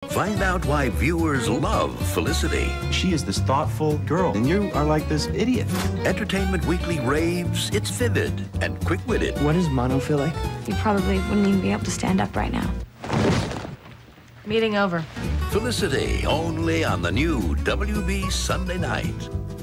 Find out why viewers love Felicity. She is this thoughtful girl, and you are like this idiot. Entertainment Weekly raves it's vivid and quick-witted. What does mono feel like? You probably wouldn't even be able to stand up right now. Meeting over. Felicity, only on the new WB Sunday night.